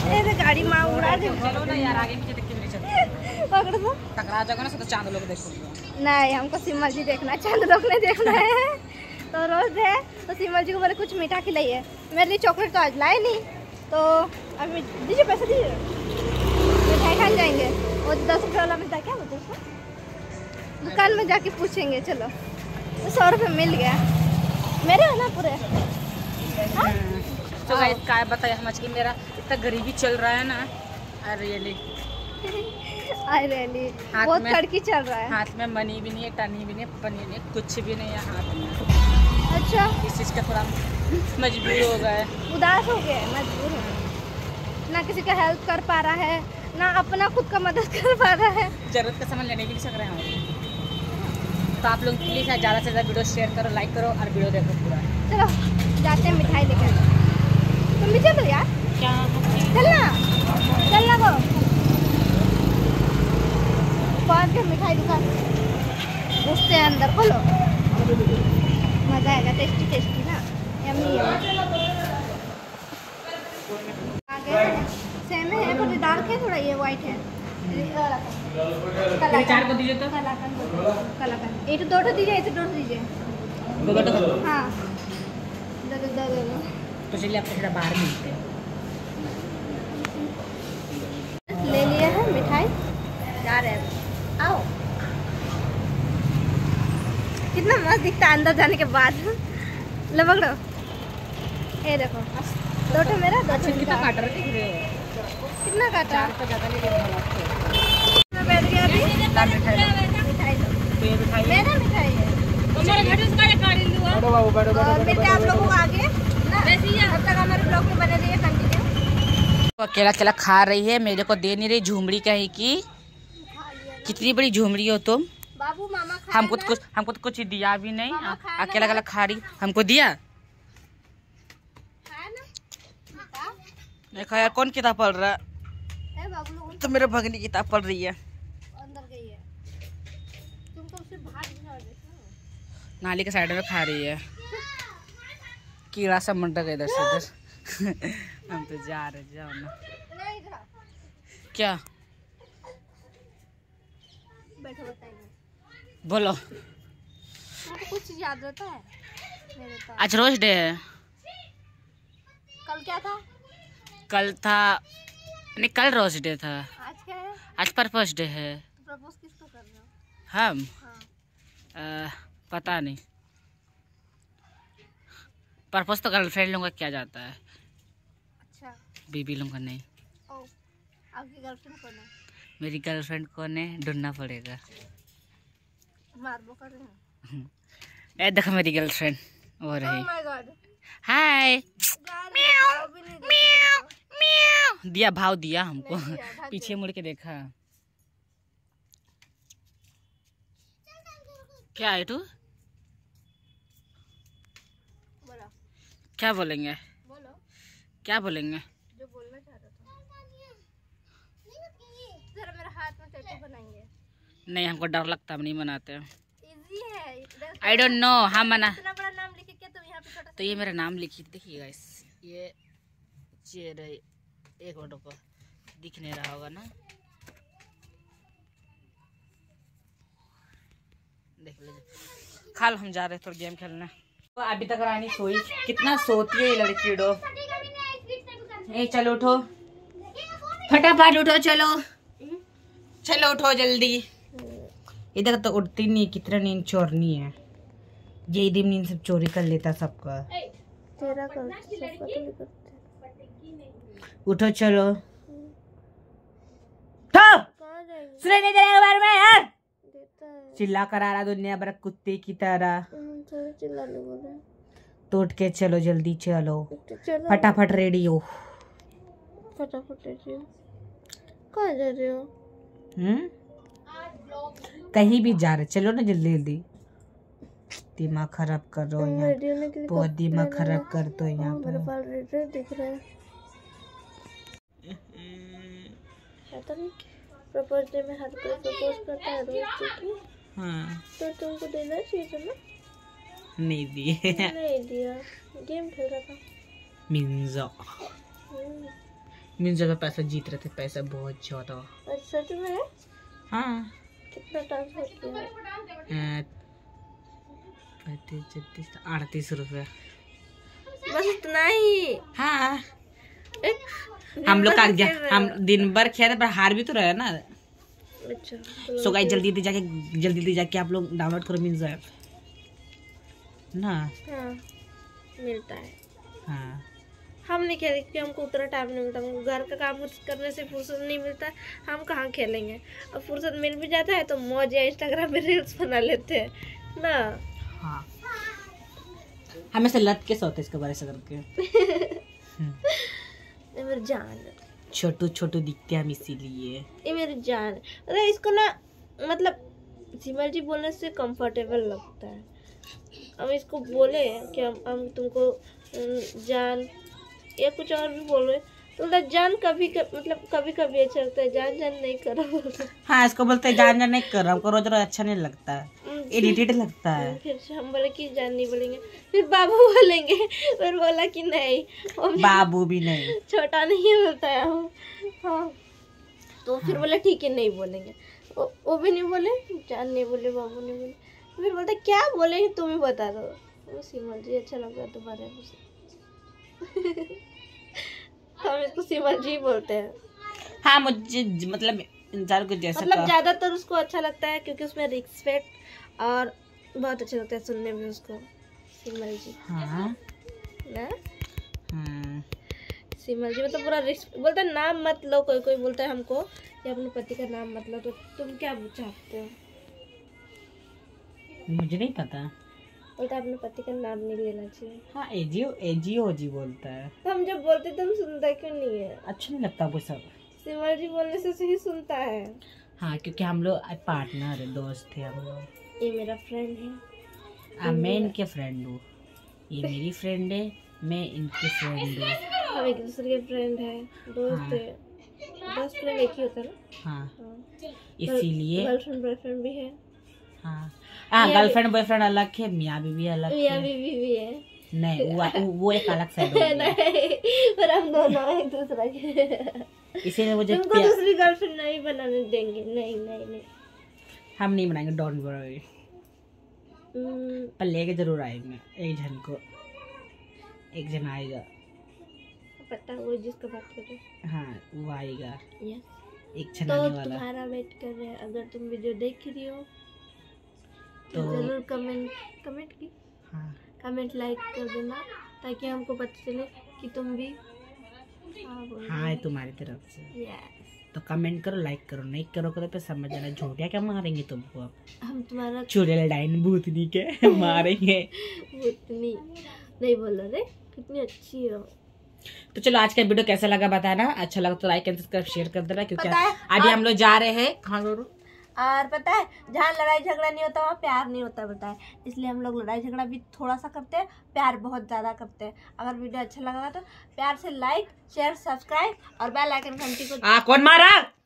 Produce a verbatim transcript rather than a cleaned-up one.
ये गाड़ी माँ उड़ा दे। चलो ना यार, आगे पीछे देख के मेरे चलते पकड़ दो। टकरा जाएगा ना तो चांद लोग देखो। नहीं, हमको सिमल जी देखना, चांद लोग नहीं देखना है। तो रोज है तो सिमल जी को बोले कुछ मीठा खिलाइए। मेरे लिए चॉकलेट तो आज लाए नहीं, तो अभी दीजिए पैसे दीजिए, मिठाई खाने जाएंगे। वो दस रुपये वाला मिलता है क्या बोलते उसको, दुकान में जाके पूछेंगे। चलो, तो सौ रुपये मिल गया मेरे है ना पूरे। हाँ? तो गाइस क्या बताए हम आज की मेरा इतना गरीबी चल रहा है ना। अरे रियली आई रियली बहुत कड़की चल रहा है। हाथ में मनी भी नहीं है, टनी भी नहीं, पनी नहीं, कुछ भी नहीं है हाथ में। अच्छा, इस चीज़ का थोड़ा मजबूर हो गया है, उदास हो गया है, मजबूर हो गया। ना किसी का हेल्प कर पा रहा है, ना अपना खुद का मदद कर पा रहा है। जरूरत का सामान लेने भी नहीं सक रहे हैं। तो आप लोग प्लीज़ ज़्यादा से ज़्यादा वीडियो शेयर करो, लाइक करो और वीडियो देखो पूरा। चलो जाते हैं मिठाई लेकर। तुम भी चलो यार। क्या चलना चलना वो पाँच के मिठाई दुकान घुसते हैं अंदर। बोलो, मजा आएगा। टेस्टी टेस्टी ना, यम्मी यम्मी। आगे सेम है, थोड़ी डार्क है, थोड़ा ये वाइट है। चार को दीजिए तो कलाकंद कलाकंद एक दो दीजिए, ऐसे दो दीजिए। हाँ दो दो दो दो। तो चलिए आपको थोड़ा बाहर मिलते हैं। ले लिए हैं मिठाई, जा रहे हैं। आओ, कितना मस्त दिखता है अंदर जाने के बाद। लो पकड़ो, ये देखो, दो ठो मेरा, दो ठो कितना काट रहे दिख रहे हो। कितना काटा? चार तो ज़्यादा नहीं देख मैं बैठ गया अभी। मिठाई मिठाई दो, तो ये मिठाई मेरा मिठाई है। बैठो बाबू, बैठो और मिलते हैं आप लोगों को आगे ना, तब तक हमारे ब्लॉग में बने रहिए कंटिन्यू। तो अकेला अकेला खा रही है, मेरे को दे नहीं रही झुमड़ी कहीं की। कितनी बड़ी झुमड़ी हो तुम। बाबू मामा हमको तो कुछ हमको तो कुछ दिया भी नहीं, अकेला अकेला खा रही। हमको दिया देखो यार, कौन किताब पढ़ रहा है। तो मेरे भगनी किताब पढ़ रही है। अंदर गई है, तुमको उससे बाहर नाली के साइड में खा रही है। कीड़ा सब मंडा गया इधर से इधर। हम तो जा रहे, जाओ ना। क्या बैठो, बताइए। बोलो, आपको कुछ याद रहता है? मेरे तो आज रोज डे है। कल क्या था? कल था नहीं, कल रोज डे था। आज क्या है? आज पर्पस डे है। तो प्रपोज किसको कर रहे हो? हम हाँ। आ, पता नहीं। पर्पस तो गर्लफ्रेंड लोगों का क्या जाता है। अच्छा, बीबी लोगों का नहीं। ओ, आपकी गर्लफ्रेंड कौन है? मेरी गर्लफ्रेंड कौन है, ढूंढना पड़ेगा। मारबो कर रहे हैं। ए देखो मेरी गर्लफ्रेंड वो रही। Oh my God, hi. म्याऊ म्याऊ दिया भाव दिया हमको। नहीं दिया, भाग पीछे गया। मुड़ के देखा। क्या है तू, बोलो क्या बोलेंगे, बोलो क्या बोलेंगे। जो बोलना चाह रहा था। जरा मेरा हाथ में टैटू बनाएंगे। नहीं, हमको डर लगता, हम नहीं बनाते। इजी है। आई डोंट नो, हम मना। इतना बड़ा नाम लिखे क्या तुम यहाँ पे छोटा? तो ये मेरा नाम लिखी, देखिएगा इस ये चेयर है। एक मिनट को दिख नहीं रहा होगा ना, देख लीजिए। खा लो, हम जा रहे थोड़ा गेम खेलने। तो अभी तक रानी सोई, कितना सोती है ये लड़की डो। ए चलो उठो, फटाफट उठो, चलो चलो उठो जल्दी। इधर तो उठती नहीं, कितना नींद चोरनी है। ये दिन नींद सब चोरी कर लेता सबका। तेरा कर, सबका तो नहीं करते। उठो चलो, सुने नहीं देने के बारे में यार। चिल्ला कर आ रहा दुनिया भर कुत्ते की तरह। चिल्लाने बोले तो उठ के चलो, जल्दी चलो, चलो फटाफट रेडी हो। फटाफट रेडी हो। कहाँ जा रहे हो? हम्म कहीं भी जा रहे, चलो ना जल्दी जल्दी। दिमाग खराब कर रहे हो यहाँ, बहुत दिमाग खराब कर दो यहाँ मेरे पर। बाल रेड रेड दिख रहे हैं। पता नहीं, प्रपोज डे में हर कोई प्रपोज करता है रोज की। हाँ, तो तुमको देना चाहिए था ना। नहीं दिए। नहीं दिया, गेम खेल रहा था। मिंजा मीन्स जब पैसा जीत रहे थे, पैसा बहुत ज्यादा। सच में? हाँ। कितना ट्रांसफर किया? पैंतीस छत्तीस अड़तीस रुपया, बस इतना ही। हाँ हम लोग का हम दिन भर खेले पर हार भी तो रहे ना। अच्छा सो गाइस जल्दी जल्दी जाके जल्दी जल्दी जाके आप लोग डाउनलोड करो मीन्स ऐप ना। हाँ मिलता है। हाँ हम नहीं खेलेंगे क्योंकि हमको उतना टाइम नहीं मिलता, हमको घर का काम करने से फुर्सत नहीं मिलता है, हम कहाँ खेलेंगे। अब फुर्सत मिल भी जाता है तो मौज या इंस्टाग्राम में रील्स बना लेते हैं ना। हाँ हमें से लत के सोते इसके बारे से करके। मेरी जान छोटू छोटू दिखते हैं हम इसीलिए। ये मेरी जान अरे इसको ना मतलब सिमर जी बोलने से कंफर्टेबल लगता है। हम इसको बोले कि हम हम तुमको जान या कुछ और भी बोले तो मतलब जान कभी कभी मतलब कभी कभी अच्छा लगता है, जान जान नहीं करो। हाँ इसको बोलते हैं जान जान नहीं कर रहा, हमको रोज रोज अच्छा नहीं लगता है, इरिटेट लगता है। फिर हम बोले कि जान नहीं बोलेंगे, फिर बाबू बोलेंगे, फिर बोला कि नहीं बाबू भी नहीं, छोटा नहीं होता है हम। हाँ तो फिर बोले ठीक है नहीं बोलेंगे, वो, वो भी नहीं बोले, जान नहीं बोले, बाबू नहीं बोले, फिर बोलते क्या बोलेंगे तुम ही बता दो। वो सिमर जी अच्छा लगता है तुम्हारे तो हम इसको सिमर जी बोलते हैं। हाँ मुझे मतलब इंसान को जैसा मतलब ज्यादातर उसको अच्छा लगता है क्योंकि उसमें रिस्पेक्ट और बहुत अच्छा लगता है सुनने में उसको सिमर जी। हाँ ना हाँ सिमर जी मतलब पूरा बोलता है नाम मत लो। कोई कोई बोलता है हमको कि अपने पति का नाम मत लो, तो तुम क्या चाहते हो? मुझे नहीं पता। बोलता है अपने पति का नाम नहीं लेना चाहिए। हाँ एजियो एजियो जी बोलता है। तो हम जब बोलते तो हम सुनता क्यों नहीं है? अच्छा नहीं लगता वो सब। सिमर जी बोलने से सही सुनता है। हाँ क्योंकि हम लोग पार्टनर है, दोस्त थे हम लोग। ये मेरा फ्रेंड है। आ, मैं इनके फ्रेंड हूँ, ये मेरी फ्रेंड है, मैं इनके फ्रेंड हूँ। हम एक दूसरे के फ्रेंड है, दोस्त हाँ। है। दोस्त फ्रेंड एक ही होता है ना। हाँ, हाँ। इसीलिए गर्लफ्रेंड बॉयफ्रेंड भी है। हाँ हाँ गर्लफ्रेंड बॉयफ्रेंड अलग है, मियाँ बीवी अलग मियाँ है। बीवी भी है। नहीं वो वो एक अलग साइड हो गया। नहीं पर हम दोनों एक दूसरे के। इसीलिए मुझे तुमको दूसरी गर्लफ्रेंड नहीं बनाने देंगे। नहीं नहीं नहीं हम नहीं बनाएंगे, डोंट वरी। पर लेके जरूर आएंगे एक जन को, एक जन आएगा। पता है वो जिसका बात कर रहे हैं। हाँ वो आएगा, यस एक जन तो आने वाला। तुम्हारा वेट कर रहे हैं। अगर तुम वीडियो देख रही हो तो तो जरूर कमेंट कमेंट की हाँ कमेंट लाइक कर देना ताकि हमको पता चले कि तुम भी हाँ बोल हाँ है तुम्हारी तरफ से। यस तो कमेंट करो, लाइक करो, नहीं करोगे तो फिर समझ जाना झूठिया क्या मारेंगे तुमको। अब हम तुम्हारा चुड़ैल डाइन भूतनी के मारेंगे। भूतनी नहीं बोल रहे, कितनी अच्छी हो। तो चलो आज का वीडियो कैसा लगा बताना, अच्छा लगा तो लाइक एंड सब्सक्राइब शेयर कर देना, क्योंकि पता है, अभी हम लोग जा रहे हैं कहाँ करो। और पता है जहाँ लड़ाई झगड़ा नहीं होता वहाँ प्यार नहीं होता, पता है। इसलिए हम लोग लड़ाई झगड़ा भी थोड़ा सा करते हैं, प्यार बहुत ज़्यादा करते हैं। अगर वीडियो अच्छा लगा तो प्यार से लाइक शेयर सब्सक्राइब और बेल आइकन घंटी को आ, कौन मारा?